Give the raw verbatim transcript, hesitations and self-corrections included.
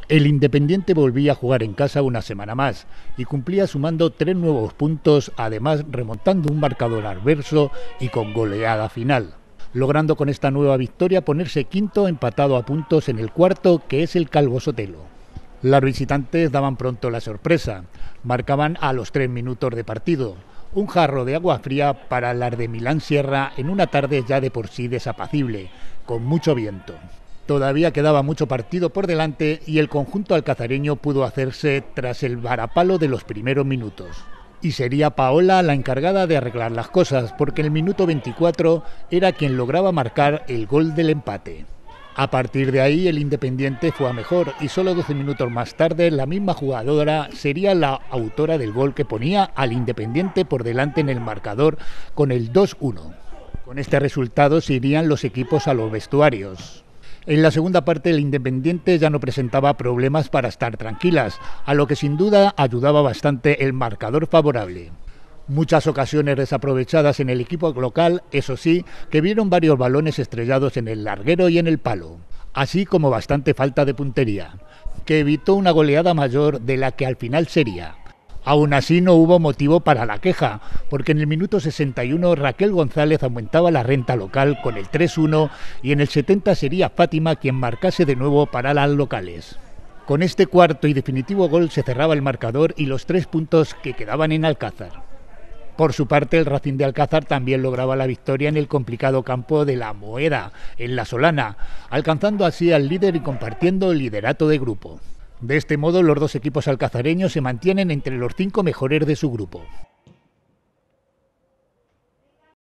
El Independiente volvía a jugar en casa una semana más y cumplía sumando tres nuevos puntos, además remontando un marcador adverso y con goleada final, logrando con esta nueva victoria ponerse quinto empatado a puntos en el cuarto, que es el Calvo Sotelo. Los visitantes daban pronto la sorpresa, marcaban a los tres minutos de partido, un jarro de agua fría para las de Milán Sierra en una tarde ya de por sí desapacible, con mucho viento. Todavía quedaba mucho partido por delante y el conjunto alcazareño pudo hacerse tras el varapalo de los primeros minutos. Y sería Paola la encargada de arreglar las cosas, porque en el minuto veinticuatro era quien lograba marcar el gol del empate. A partir de ahí el Independiente fue a mejor y solo doce minutos más tarde la misma jugadora sería la autora del gol que ponía al Independiente por delante en el marcador con el dos uno. Con este resultado se irían los equipos a los vestuarios. En la segunda parte el Independiente ya no presentaba problemas para estar tranquilas, a lo que sin duda ayudaba bastante el marcador favorable. Muchas ocasiones desaprovechadas en el equipo local, eso sí, que vieron varios balones estrellados en el larguero y en el palo, así como bastante falta de puntería, que evitó una goleada mayor de la que al final sería. Aún así no hubo motivo para la queja, porque en el minuto sesenta y uno Raquel González aumentaba la renta local con el tres uno y en el setenta sería Fátima quien marcase de nuevo para las locales. Con este cuarto y definitivo gol se cerraba el marcador y los tres puntos que quedaban en Alcázar. Por su parte, el Racing de Alcázar también lograba la victoria en el complicado campo de La Moeda, en La Solana, alcanzando así al líder y compartiendo el liderato de grupo. De este modo, los dos equipos alcazareños se mantienen entre los cinco mejores de su grupo.